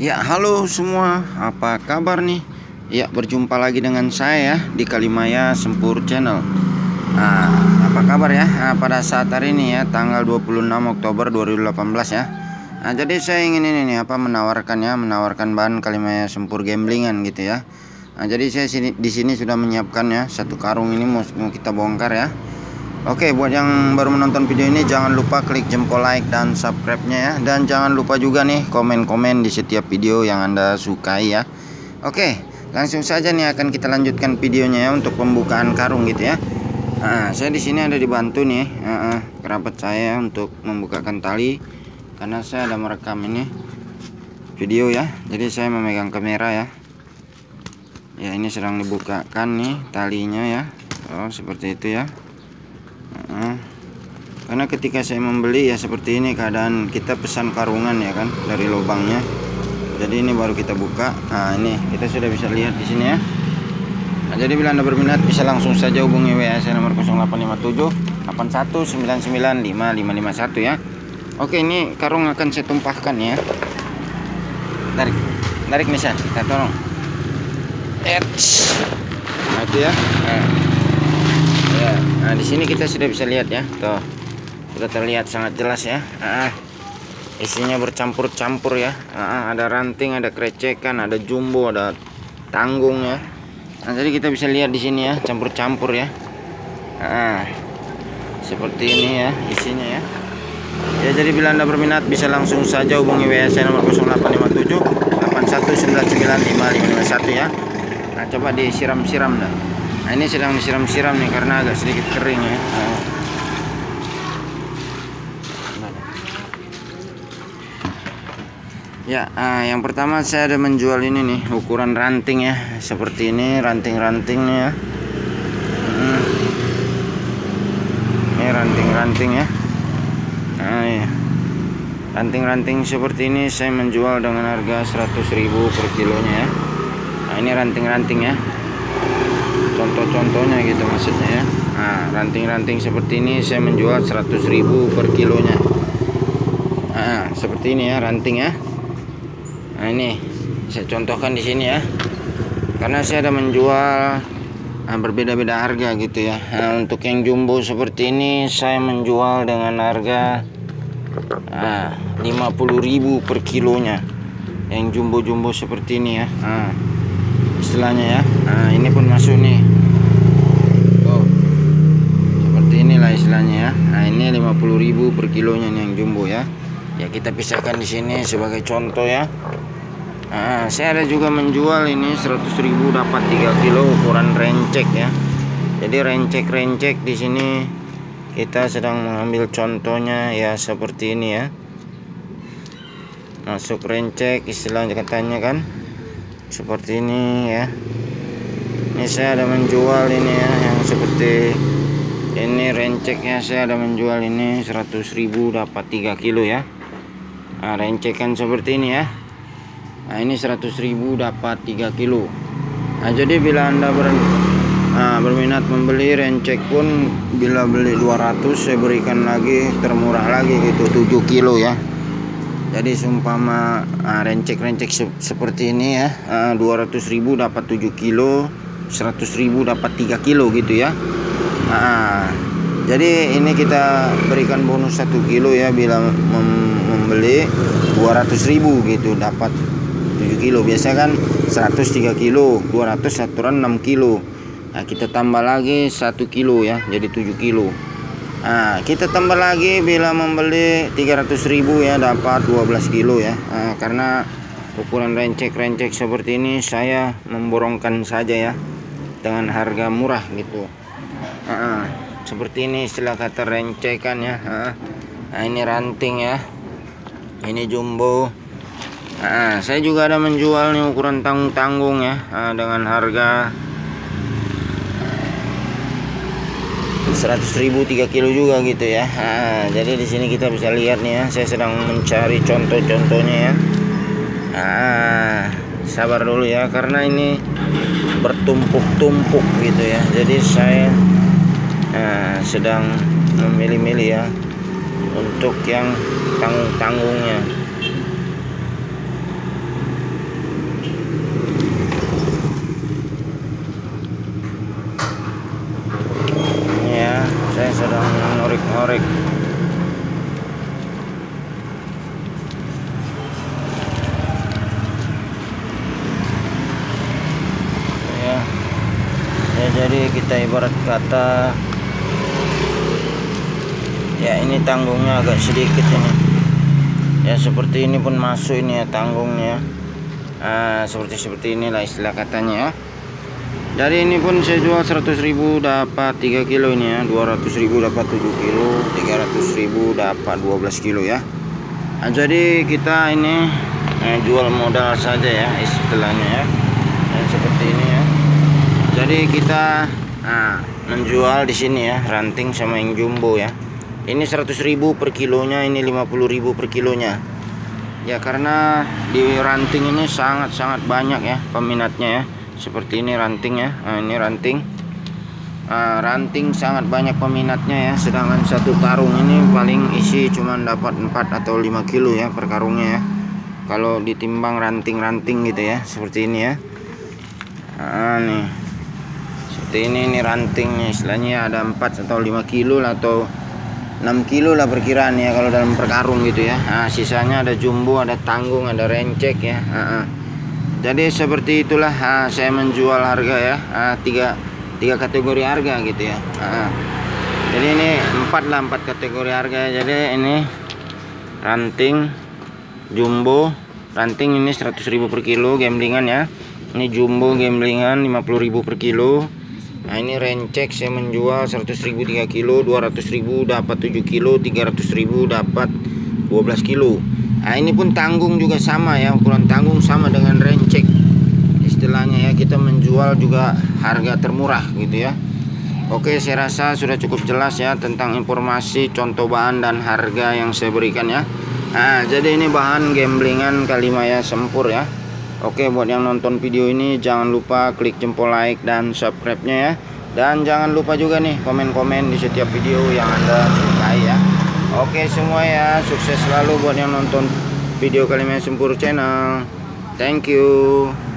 Ya, halo semua, apa kabar nih? Ya, berjumpa lagi dengan saya di Kalimaya Sempur Channel. Nah, apa kabar ya? Nah, pada saat hari ini ya, tanggal 26 Oktober 2018 ya. Nah, jadi saya ingin ini nih menawarkan bahan Kalimaya Sempur gamblingan gitu ya. Nah, jadi saya di sini sudah menyiapkan ya satu karung ini mau kita bongkar ya. Oke, buat yang baru menonton video ini jangan lupa klik jempol like dan subscribe-nya ya. Dan jangan lupa juga nih komen-komen di setiap video yang Anda sukai ya. Oke, langsung saja nih akan kita lanjutkan videonya ya untuk pembukaan karung gitu ya. Nah, saya di sini ada dibantu nih kerabat saya untuk membukakan tali karena saya ada merekam ini video ya. Jadi saya memegang kamera ya. Ya, ini sedang dibukakan nih talinya ya. Oh, seperti itu ya. Karena ketika saya membeli ya seperti ini keadaan, kita pesan karungan ya kan dari lubangnya. Jadi ini baru kita buka. Nah, ini kita sudah bisa lihat di sini ya. Nah, jadi bila Anda berminat bisa langsung saja hubungi WA saya nomor 0857 8199 5551 ya. Oke, ini karung akan saya tumpahkan ya. Tarik Nisa, kita tolong. Nah, itu ya. Nah, di sini kita sudah bisa lihat ya, tuh sudah terlihat sangat jelas ya. Isinya bercampur-campur ya. Ada ranting, ada krecekan, ada jumbo, ada tanggung ya. Nah, jadi kita bisa lihat di sini ya, campur-campur ya. Seperti ini ya isinya ya. Ya, jadi bila Anda berminat bisa langsung saja hubungi WA saya nomor 0857 8199 5551 ya. Nah, coba disiram-siram dah. Nah, ini sedang disiram-siram nih karena agak sedikit kering ya. Ya, yang pertama saya ada menjual ini nih ukuran ranting ya, seperti ini ranting-rantingnya ya. Ini ranting-ranting ya. Nah, ya. Ranting-ranting seperti ini saya menjual dengan harga 100.000 per kilonya ya. Nah, ini ranting-ranting ya. Contoh-contohnya gitu maksudnya ya. Nah, ranting-ranting seperti ini saya menjual 100.000 per kilonya. Nah, seperti ini ya ranting ya. Nah, ini saya contohkan di sini ya. Karena saya ada menjual berbeda-beda harga gitu ya. Nah, untuk yang jumbo seperti ini saya menjual dengan harga 50.000 per kilonya. Yang jumbo-jumbo seperti ini ya. Istilahnya ya. Nah, ini pun masuk nih. Oh, seperti inilah istilahnya ya. Nah, ini 50.000 per kilonya nih yang jumbo ya. Ya, kita pisahkan di sini sebagai contoh ya. Nah, saya ada juga menjual ini 100.000 dapat 3 kilo ukuran rencek ya. Jadi rencek-rencek di sini kita sedang mengambil contohnya ya seperti ini ya. Masuk rencek istilahnya katanya kan. Seperti ini ya. Ini saya ada menjual ini ya yang seperti ini renceknya, saya ada menjual ini 100.000 dapat 3 kilo ya. Nah, rencekan seperti ini ya. Nah, ini 100.000 dapat 3 kilo. Nah, jadi bila Anda berminat membeli rencek pun, bila beli 200 saya berikan lagi termurah lagi gitu 7 kilo ya. Jadi seumpama rencek-rencek seperti ini ya, 200.000 dapat 7 kilo, 100.000 dapat 3 kilo gitu ya. Jadi ini kita berikan bonus 1 kilo ya bila membeli 200.000 gitu dapat 7 kilo. Biasa kan 103 kilo, 200 saturan 6 kilo. Nah, kita tambah lagi 1 kilo ya, jadi 7 kilo. Nah, kita tambah lagi bila membeli 300.000 ya dapat 12 kilo ya. Karena ukuran rencek-rencek seperti ini saya memborongkan saja ya dengan harga murah gitu. Seperti ini istilah kata rencekan ya. Nah, ini ranting ya, ini jumbo. Saya juga ada menjual nih ukuran tanggung-tanggung ya, dengan harga 100.000 3 kilo juga gitu ya. Jadi di sini kita bisa lihat nih ya, saya sedang mencari contoh-contohnya ya. Sabar dulu ya karena ini bertumpuk-tumpuk gitu ya. Jadi saya sedang memilih-milih ya untuk yang tanggung-tanggungnya. jadi kita ibarat kata ya, ini tanggungnya agak sedikit ini ya, seperti ini pun masuk ini ya tanggungnya. Seperti inilah istilah katanya ya. Jadi ini pun saya jual 100.000 dapat 3 kilo ini ya, 200.000 dapat 7 kilo, 300.000 dapat 12 kilo ya. Jadi kita ini jual modal saja ya istilahnya ya, seperti ini ya. Jadi kita menjual di sini ya, ranting sama yang jumbo ya. Ini 100.000 per kilonya, ini 50.000 per kilonya. Ya karena di ranting ini sangat banyak ya peminatnya ya. Seperti ini ranting ya. Ini ranting. Ranting sangat banyak peminatnya ya. Sedangkan satu karung ini paling isi cuma dapat 4 atau 5 kilo ya per karungnya ya. Kalau ditimbang ranting-ranting gitu ya, seperti ini ya. Nih. Seperti ini rantingnya, istilahnya ada 4 atau 5 kilo atau 6 kilo lah perkiraan ya kalau dalam per karung gitu ya. Sisanya ada jumbo, ada tanggung, ada rencek ya. Jadi seperti itulah saya menjual harga ya, tiga kategori harga gitu ya. Jadi ini 4 kategori harga. Jadi ini ranting jumbo, ranting ini 100.000 per kilo gamblingan ya. Ini jumbo gamblingan 50.000 per kilo. Nah ini rencek saya menjual 100.000 3 kilo, 200.000 dapat 7 kilo, 300.000 dapat 12 kilo. Nah ini pun tanggung juga sama ya, ukuran tanggung sama dengan rencek istilahnya ya. Kita menjual juga harga termurah gitu ya. Oke, saya rasa sudah cukup jelas ya tentang informasi, contoh bahan dan harga yang saya berikan ya. Jadi ini bahan gamblingan Kalimaya Sempur ya. Oke, buat yang nonton video ini jangan lupa klik jempol like dan subscribe-nya ya. Dan jangan lupa juga nih komen-komen di setiap video yang Anda sukai ya. Oke semua ya, sukses selalu buat yang nonton video Kalimaya Sempur channel. Thank you.